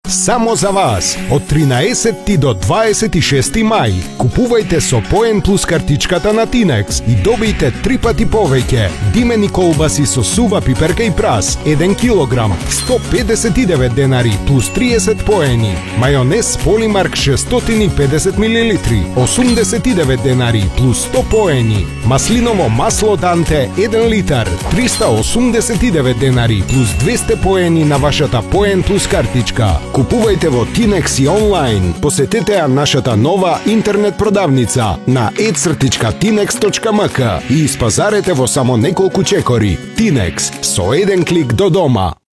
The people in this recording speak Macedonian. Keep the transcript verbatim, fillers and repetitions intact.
Само за вас, од тринаесетти до дваесет и шести мај, купувајте со Поен Плюс картичката на Тинекс и добијте три пати повеќе. Димени колбаси со сува пиперка и прас, еден килограм, сто педесет и девет денари плюс триесет поени. Мајонез Полимарк шестстотини и педесет милилитри, осумдесет и девет денари плюс сто поени. Маслиново масло Данте еден литар, триста осумдесет и девет денари плюс двесте поени на вашата Поен Плюс картичка. Купувајте во Тинекс и онлайн. Посетете ја нашата нова интернет продавница на e цртичка тинекс точка ем к и испазарете во само неколку чекори. Тинекс, со еден клик до дома.